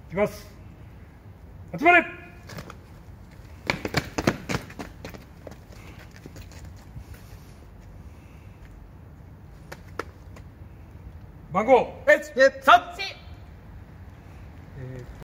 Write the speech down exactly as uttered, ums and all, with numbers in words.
きます。集まれ。番号さん。